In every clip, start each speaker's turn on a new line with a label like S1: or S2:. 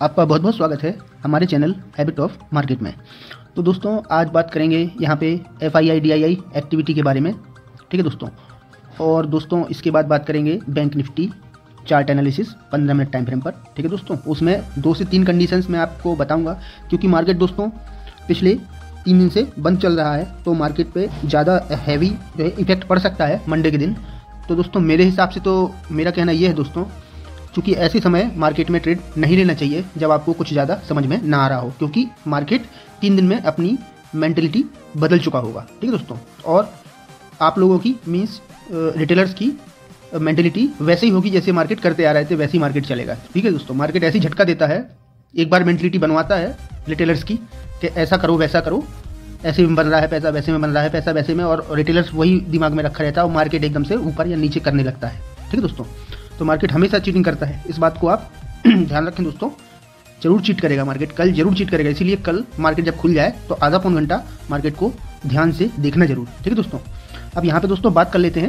S1: आपका बहुत बहुत स्वागत है हमारे चैनल हैबिट ऑफ मार्केट में। तो दोस्तों आज बात करेंगे यहाँ पे FII DII एक्टिविटी के बारे में, ठीक है दोस्तों। और दोस्तों इसके बाद बात करेंगे bank nifty chart analysis 15 minute time frame पर, ठीक है दोस्तों। उसमें 2 से 3 कंडीशंस मैं आपको बताऊँगा, क्योंकि मार्केट दोस्तों पिछले 3 दिन से बंद चल रहा है, तो मार्केट पे ज़्यादा हैवी जो है इफेक्ट पड़ सकता है मंडे के दिन। तो दोस्तों मेरे हिसाब से तो मेरा कहना ये है दोस्तों, क्योंकि ऐसे समय मार्केट में ट्रेड नहीं लेना चाहिए जब आपको कुछ ज़्यादा समझ में ना आ रहा हो, क्योंकि मार्केट 3 दिन में अपनी मेंटलिटी बदल चुका होगा, ठीक है दोस्तों। और आप लोगों की मीन्स रिटेलर्स की मेंटलिटी वैसे ही होगी जैसे मार्केट करते आ रहे थे, वैसे ही मार्केट चलेगा, ठीक है दोस्तों। मार्केट ऐसी झटका देता है, एक बार मेंटलिटी बनवाता है रिटेलर्स की कि ऐसा करो वैसा करो, ऐसे में बन रहा है पैसा, वैसे में बन रहा है पैसा, वैसे में, और रिटेलर्स वही दिमाग में रखा रहता है और मार्केट एकदम से ऊपर या नीचे करने लगता है, ठीक है दोस्तों। तो मार्केट हमेशा चीटिंग करता है, इस बात को आप ध्यान रखें दोस्तों। जरूर चीट करेगा मार्केट, कल जरूर चीट करेगा, इसीलिए कल मार्केट जब खुल जाए तो आधा पौन घंटा मार्केट को ध्यान से देखना जरूर, ठीक है दोस्तों। अब यहाँ पे दोस्तों बात कर लेते हैं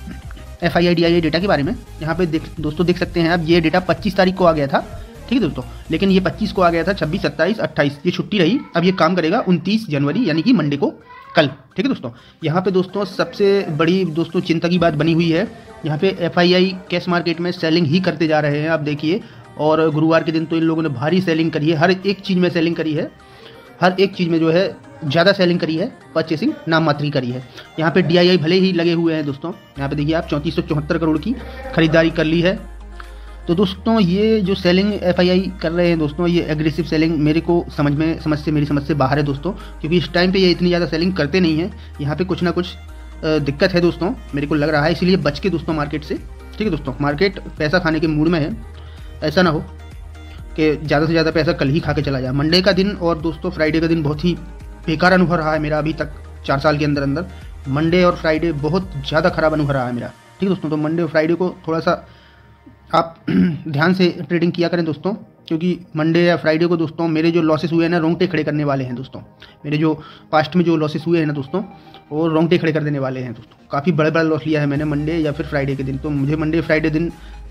S1: FII DII डेटा के बारे में। यहाँ पे दोस्तों देख सकते हैं, अब ये डेटा 25 तारीख को आ गया था, ठीक है दोस्तों, लेकिन ये 25 को आ गया था, 26, 27, 28 ये छुट्टी रही। अब ये काम करेगा 29 जनवरी यानी कि मंडे को, कल, ठीक है दोस्तों। यहाँ पे दोस्तों सबसे बड़ी दोस्तों चिंता की बात बनी हुई है, यहाँ पे FII कैश मार्केट में सेलिंग ही करते जा रहे हैं, आप देखिए। और गुरुवार के दिन तो इन लोगों ने भारी सेलिंग करी है, हर एक चीज़ में सेलिंग करी है, हर एक चीज़ में जो है ज़्यादा सेलिंग करी है, परचेसिंग नाम मात्र ही करी है। यहाँ पे DII भले ही लगे हुए हैं दोस्तों, यहाँ पे देखिए आप 3474 करोड़ की खरीदारी कर ली है। तो दोस्तों ये जो सेलिंग FII कर रहे हैं दोस्तों, ये एग्रेसिव सेलिंग मेरे को मेरी समझ से बाहर है दोस्तों, क्योंकि इस टाइम पे ये इतनी ज़्यादा सेलिंग करते नहीं हैं। यहाँ पे कुछ ना कुछ दिक्कत है दोस्तों, मेरे को लग रहा है, इसीलिए बच के दोस्तों मार्केट से, ठीक है दोस्तों। मार्केट पैसा खाने के मूड में है, ऐसा ना हो कि ज़्यादा से ज़्यादा पैसा कल ही खा के चला जाए। मंडे का दिन और दोस्तों फ्राइडे का दिन बहुत ही बेकार अनुभव रहा है मेरा अभी तक 4 साल के अंदर मंडे और फ्राइडे बहुत ज़्यादा खराब अनुभव रहा है मेरा, ठीक है दोस्तों। तो मंडे और फ्राइडे को थोड़ा सा आप ध्यान से ट्रेडिंग किया करें दोस्तों, क्योंकि मंडे या फ्राइडे को दोस्तों मेरे जो लॉसेस हुए हैं ना, रोंगटे खड़े करने वाले हैं दोस्तों। मेरे जो पास्ट में जो लॉसेस हुए हैं ना दोस्तों, वो रोंगटे खड़े कर देने वाले हैं दोस्तों। काफ़ी बड़ा बड़ा लॉस लिया है मैंने मंडे या फिर फ्राइडे के दिन, तो मुझे मंडे फ्राइडे दिन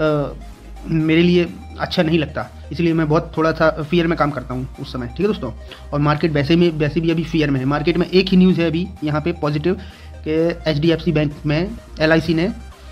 S1: मेरे लिए अच्छा नहीं लगता, इसलिए मैं बहुत थोड़ा सा फियर में काम करता हूँ उस समय, ठीक है दोस्तों। और मार्केट वैसे भी अभी फियर में है। मार्केट में एक ही न्यूज़ है अभी यहाँ पे पॉजिटिव कि HDFC बैंक में LIC ने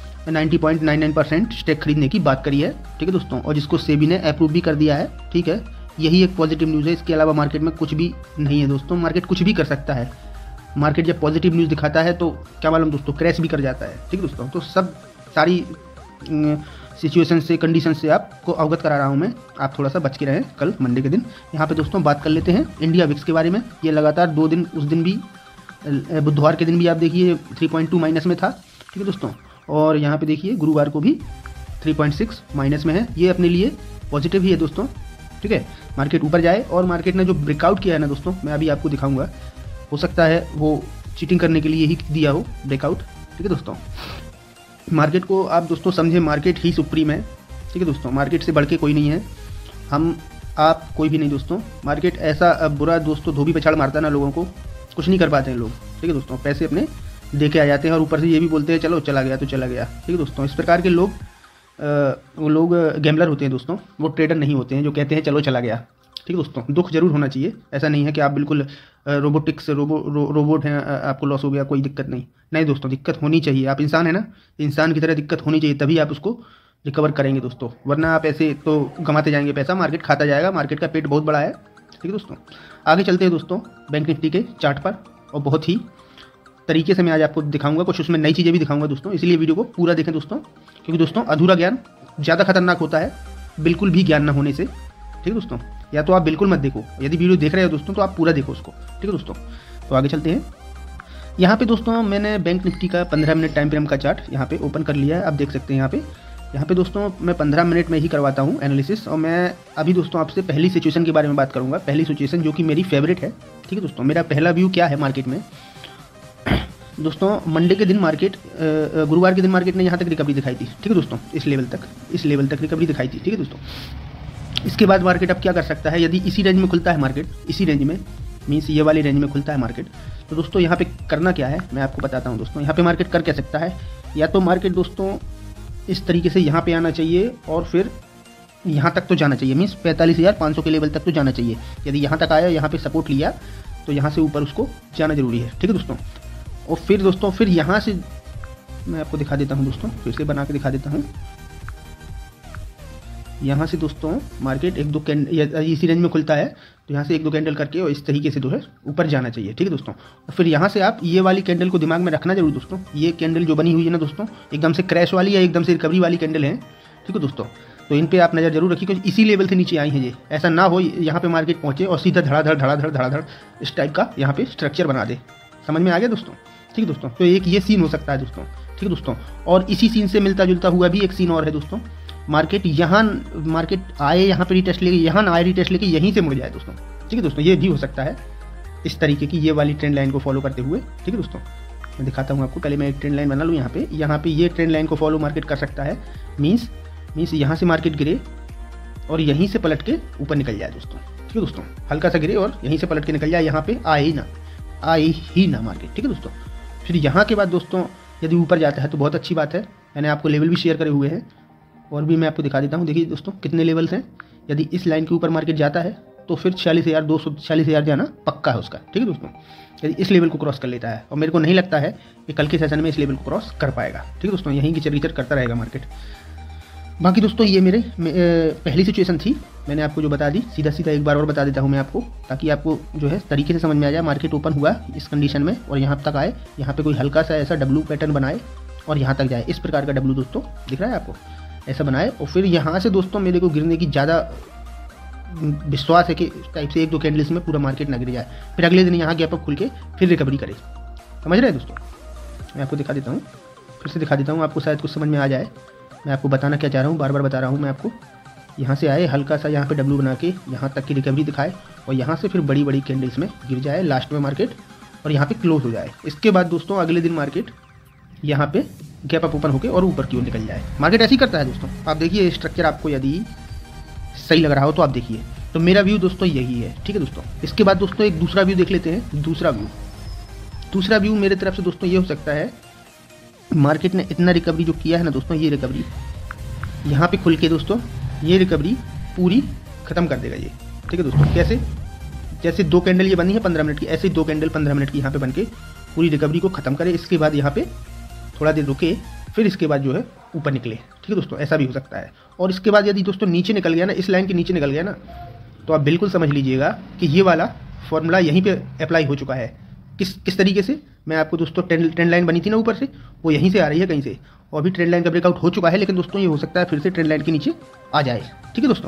S1: 90.99% स्टेक खरीदने की बात करी है, ठीक है दोस्तों, और जिसको सेबी ने अप्रूव भी कर दिया है, ठीक है। यही एक पॉजिटिव न्यूज़ है, इसके अलावा मार्केट में कुछ भी नहीं है दोस्तों। मार्केट कुछ भी कर सकता है, मार्केट जब पॉजिटिव न्यूज़ दिखाता है तो क्या मालूम दोस्तों क्रैश भी कर जाता है, ठीक है दोस्तों। तो सब सारी सिचुएशन से, कंडीशन से आपको अवगत करा रहा हूँ मैं, आप थोड़ा सा बच के रहें कल मंडे के दिन। यहाँ पे दोस्तों बात कर लेते हैं इंडिया विक्स के बारे में। ये लगातार 2 दिन, उस दिन भी बुधवार के दिन भी आप देखिए 3.2 माइनस में था, ठीक है दोस्तों। और यहाँ पे देखिए गुरुवार को भी 3.6 माइनस में है, ये अपने लिए पॉजिटिव ही है दोस्तों, ठीक है। मार्केट ऊपर जाए, और मार्केट ने जो ब्रेकआउट किया है ना दोस्तों, मैं अभी आपको दिखाऊंगा, हो सकता है वो चीटिंग करने के लिए ही दिया हो ब्रेकआउट, ठीक है दोस्तों। मार्केट को आप दोस्तों समझे, मार्केट ही सुप्रीम है, ठीक है दोस्तों। मार्केट से बढ़ के कोई नहीं है, हम आप कोई भी नहीं दोस्तों। मार्केट ऐसा बुरा दोस्तों धोबी पछाड़ मारता है ना लोगों को, कुछ नहीं कर पाते हैं लोग, ठीक है दोस्तों। पैसे अपने दे के आ जाते हैं और ऊपर से ये भी बोलते हैं चलो चला गया तो चला गया, ठीक है दोस्तों। इस प्रकार के लोग वो लोग गैम्बलर होते हैं दोस्तों, वो ट्रेडर नहीं होते हैं जो कहते हैं चलो चला गया, ठीक है दोस्तों। दुख जरूर होना चाहिए, ऐसा नहीं है कि आप बिल्कुल रोबोट हैं, आपको लॉस हो गया कोई दिक्कत नहीं दोस्तों, दिक्कत होनी चाहिए। आप इंसान है ना, इंसान की तरह दिक्कत होनी चाहिए, तभी आप उसको रिकवर करेंगे दोस्तों, वरना आप ऐसे तो कमाते जाएंगे पैसा, मार्केट खाता जाएगा। मार्केट का पेट बहुत बड़ा है, ठीक है दोस्तों। आगे चलते हैं दोस्तों बैंक निफ्टी के चार्ट पर, और बहुत ही तरीके से मैं आज आपको दिखाऊंगा, कुछ उसमें नई चीज़ें भी दिखाऊंगा दोस्तों, इसलिए वीडियो को पूरा देखें दोस्तों, क्योंकि दोस्तों अधूरा ज्ञान ज़्यादा खतरनाक होता है बिल्कुल भी ज्ञान ना होने से, ठीक है दोस्तों। या तो आप बिल्कुल मत देखो, यदि वीडियो देख रहे हो दोस्तों तो आप पूरा देखो उसको, ठीक है दोस्तों। तो आगे चलते हैं। यहाँ पे दोस्तों मैंने बैंक निफ्टी का 15 मिनट टाइम फ्रेम का चार्ट यहाँ पे ओपन कर लिया है, आप देख सकते हैं यहाँ पे दोस्तों मैं 15 मिनट में ही करवाता हूँ एनालिसिस। और मैं अभी दोस्तों आपसे पहली सिचुएशन के बारे में बात करूँगा, पहली सिचुएशन जो कि मेरी फेवरेट है, ठीक है दोस्तों। मेरा पहला व्यू क्या है मार्केट में दोस्तों, मंडे के दिन मार्केट, गुरुवार के दिन मार्केट ने यहाँ तक रिकवरी दिखाई थी, ठीक है दोस्तों, इस लेवल तक रिकवरी दिखाई थी, ठीक है दोस्तों। इसके बाद मार्केट अब क्या कर सकता है, यदि इसी रेंज में खुलता है मार्केट, इसी रेंज में मीन्स ये वाली रेंज में खुलता है मार्केट, तो दोस्तों यहाँ पे करना क्या है मैं आपको बताता हूँ दोस्तों। यहाँ पे मार्केट कर क्या सकता है, या तो मार्केट दोस्तों इस तरीके से यहाँ पे आना चाहिए और फिर यहाँ तक तो जाना चाहिए, मीन्स 45,500 के लेवल तक तो जाना चाहिए। यदि यहाँ तक आया, यहाँ पे सपोर्ट लिया, तो यहाँ से ऊपर उसको जाना जरूरी है। ठीक है दोस्तों। और फिर दोस्तों फिर यहाँ से मैं आपको दिखा देता हूँ दोस्तों, फिर से बना के दिखा देता हूँ। यहाँ से दोस्तों मार्केट एक दो कैंडल इसी रेंज में खुलता है, तो यहाँ से एक दो कैंडल करके और इस तरीके से जो है ऊपर जाना चाहिए। ठीक है दोस्तों। और फिर यहाँ से आप ये वाली कैंडल को दिमाग में रखना जरूर दोस्तों। ये कैंडल जो बनी हुई है ना दोस्तों, एकदम से क्रैश वाली या एकदम से रिकवरी वाली कैंडल है। ठीक है दोस्तों। तो इन पे आप नज़र जरूर रखिए, क्योंकि इसी लेवल से नीचे आई हैं ये। ऐसा ना हो यहाँ पे मार्केट पहुँचे और सीधा धड़ाधड़ इस टाइप का यहाँ पे स्ट्रक्चर बना दे। समझ में आ गया दोस्तों। ठीक है दोस्तों। तो एक ये सीन हो सकता है दोस्तों। ठीक है दोस्तों। और इसी सीन से मिलता जुलता हुआ भी एक सीन और है दोस्तों। मार्केट आए यहाँ पे रिटेस्ट लेके, यहाँ ना आए रिटेस्ट लेके यहीं से मुड़ जाए दोस्तों। ठीक है दोस्तों। ये भी हो सकता है इस तरीके की, ये वाली ट्रेंड लाइन को फॉलो करते हुए। ठीक है दोस्तों। मैं दिखाता हूँ आपको, पहले मैं एक ट्रेंड लाइन बना लूँ। यहाँ पे ये ट्रेंड लाइन को फॉलो मार्केट कर सकता है। मीन्स यहाँ से मार्केट गिरे और यहीं से पलट के ऊपर निकल जाए दोस्तों। ठीक है दोस्तों। हल्का सा गिरे और यहीं से पलट के निकल जाए, यहाँ पे आए ही ना मार्केट। ठीक है दोस्तों। फिर यहाँ के बाद दोस्तों यदि ऊपर जाता है तो बहुत अच्छी बात है। मैंने आपको लेवल भी शेयर करे हुए हैं और भी मैं आपको दिखा देता हूँ। देखिए दोस्तों कितने लेवल्स हैं। यदि इस लाइन के ऊपर मार्केट जाता है तो फिर 46,246,000 जाना पक्का है उसका। ठीक है दोस्तों। यदि इस लेवल को क्रॉस कर लेता है, और मेरे को नहीं लगता है कि कल के सेशन में इस लेवल को क्रॉस कर पाएगा। ठीक है दोस्तों। यहीं गिचर करता रहेगा मार्केट। बाकी दोस्तों ये मेरे पहली सिचुएशन थी, मैंने आपको जो बता दी। सीधा एक बार और बता देता हूँ मैं आपको, ताकि आपको जो है तरीके से समझ में आ जाए। मार्केट ओपन हुआ इस कंडीशन में और यहाँ तक आए, यहाँ पे कोई हल्का सा ऐसा डब्लू पैटर्न बनाए और यहाँ तक जाए। इस प्रकार का डब्लू दोस्तों दिख रहा है आपको, ऐसा बनाए। और फिर यहाँ से दोस्तों मेरे को गिरने की ज़्यादा विश्वास है कि इस टाइप से एक दो कैंडल्स में पूरा मार्केट ना गिर जाए, फिर अगले दिन यहाँ गैप अप खुल के फिर रिकवरी करे। समझ रहे हैं दोस्तों। मैं आपको दिखा देता हूँ, फिर से दिखा देता हूँ, आपको शायद कुछ समझ में आ जाए। मैं आपको बताना क्या चाह रहा हूँ, बार बार बता रहा हूँ मैं आपको। यहाँ से आए, हल्का सा यहाँ पे डब्लू बना के यहाँ तक की रिकवरी दिखाए और यहाँ से फिर बड़ी कैंडल्स में गिर जाए लास्ट में मार्केट, और यहाँ पे क्लोज हो जाए। इसके बाद दोस्तों अगले दिन मार्केट यहाँ पे गैप अप ओपन होकर और ऊपर की ओर निकल जाए। मार्केट ऐसे ही करता है दोस्तों। आप देखिए स्ट्रक्चर, आपको यदि सही लग रहा हो तो आप देखिए। तो मेरा व्यू दोस्तों यही है। ठीक है दोस्तों। इसके बाद दोस्तों एक दूसरा व्यू देख लेते हैं। दूसरा व्यू मेरे तरफ से दोस्तों ये हो सकता है, मार्केट ने इतना रिकवरी जो किया है ना दोस्तों, ये रिकवरी यहाँ पे खुल के दोस्तों ये रिकवरी पूरी ख़त्म कर देगा ये। ठीक है दोस्तों। कैसे? जैसे दो कैंडल ये बनी है 15 मिनट की, ऐसे ही दो कैंडल 15 मिनट की यहाँ पे बन के पूरी रिकवरी को ख़त्म करे। इसके बाद यहाँ पे थोड़ा देर रुके, फिर इसके बाद जो है ऊपर निकले। ठीक है दोस्तों। ऐसा भी हो सकता है। और इसके बाद यदि दोस्तों नीचे निकल गया ना, इस लाइन के नीचे निकल गया ना, तो आप बिल्कुल समझ लीजिएगा कि ये वाला फॉर्मूला यहीं पे अप्लाई हो चुका है। किस तरीके से? मैं आपको दोस्तों ट्रेंड लाइन बनी थी ना ऊपर से, वो यहीं से आ रही है कहीं से, और भी ट्रेंड लाइन का ब्रेकआउट हो चुका है। लेकिन दोस्तों ये हो सकता है फिर से ट्रेंड लाइन के नीचे आ जाए। ठीक है दोस्तों।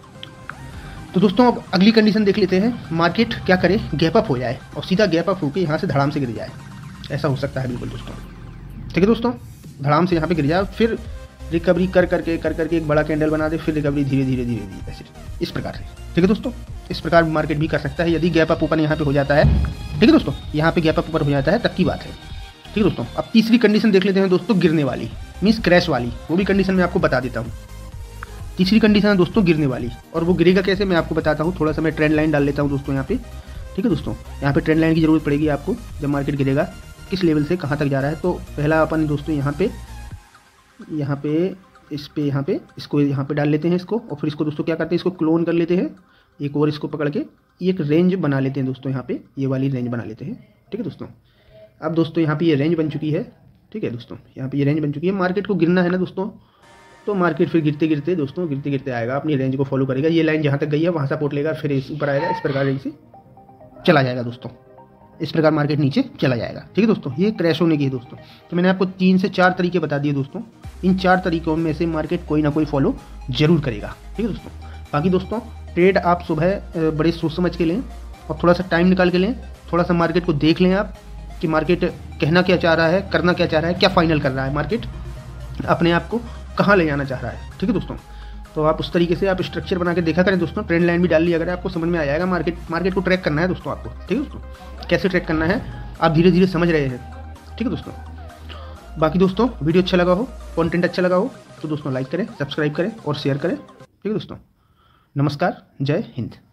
S1: तो दोस्तों अब अगली कंडीशन देख लेते हैं। मार्केट क्या करे, गैप अप हो जाए और सीधा गैप अप होकर यहाँ से धड़ाम से गिर जाए। ऐसा हो सकता है बिल्कुल दोस्तों। ठीक है दोस्तों। धड़ाम से यहाँ पे गिर जाए, फिर रिकवरी कर करके एक बड़ा कैंडल बना दे, फिर रिकवरी धीरे ऐसे इस प्रकार से। ठीक है दोस्तों। इस प्रकार मार्केट भी कर सकता है यदि गैप अप ओपन यहाँ पे हो जाता है। ठीक है दोस्तों। यहाँ पे गैप अप ऊपर हो जाता है तब की बात है। ठीक है दोस्तों। अब तीसरी कंडीशन देख लेते हैं दोस्तों, गिरने वाली, मीन्स क्रैश वाली। वो भी कंडीशन मैं आपको बता देता हूँ। तीसरी कंडीशन है दोस्तों गिरने वाली, और वो गिरेगा कैसे मैं आपको बताता हूँ। थोड़ा सा मैं ट्रेंड लाइन डाल लेता हूँ दोस्तों यहाँ पे। ठीक है दोस्तों। यहाँ पे ट्रेंड लाइन की जरूरत पड़ेगी आपको जब मार्केट गिरेगा, किस लेवल से कहाँ तक जा रहा है। तो पहला अपन दोस्तों यहाँ पे इसको यहाँ पे डाल लेते हैं इसको, और फिर इसको दोस्तों क्या करते हैं, इसको क्लोन कर लेते हैं एक और, इसको पकड़ के एक रेंज बना लेते हैं दोस्तों। यहाँ पे ये वाली रेंज बना लेते हैं। ठीक है दोस्तों। अब दोस्तों यहाँ पे ये रेंज बन चुकी है। ठीक है दोस्तों। यहाँ पे ये रेंज बन चुकी है। मार्केट को गिरना है ना दोस्तों, तो मार्केट फिर गिरते गिरते आएगा, अपनी रेंज को फॉलो करेगा। ये लाइन जहाँ तक गई है वहाँ सपोर्ट लेगा, फिर इस ऊपर आएगा, इस प्रकार रेंज से चला जाएगा दोस्तों। इस प्रकार मार्केट नीचे चला जाएगा। ठीक है दोस्तों। ये क्रैश होने की है दोस्तों। तो मैंने आपको 3 से 4 तरीके बता दिए दोस्तों। इन 4 तरीकों में से मार्केट कोई ना कोई फॉलो जरूर करेगा। ठीक है दोस्तों। बाकी दोस्तों ट्रेड आप सुबह बड़े सोच समझ के लें और थोड़ा सा टाइम निकाल के लें। थोड़ा सा मार्केट को देख लें आप कि मार्केट कहना क्या चाह रहा है, करना क्या चाह रहा है, क्या फाइनल कर रहा है, मार्केट अपने आप को कहाँ ले जाना चाह रहा है। ठीक है दोस्तों। तो आप उस तरीके से आप स्ट्रक्चर बना के देखा करें दोस्तों। ट्रेंड लाइन भी डाल ली, अगर आपको समझ में आ जाएगा। मार्केट को ट्रैक करना है दोस्तों आपको। ठीक है दोस्तों। कैसे ट्रैक करना है आप धीरे समझ रहे हैं। ठीक है दोस्तों। बाकी दोस्तों वीडियो अच्छा लगा हो, कंटेंट अच्छा लगा हो तो दोस्तों लाइक करें, सब्सक्राइब करें और शेयर करें। ठीक है दोस्तों। नमस्कार, जय हिंद।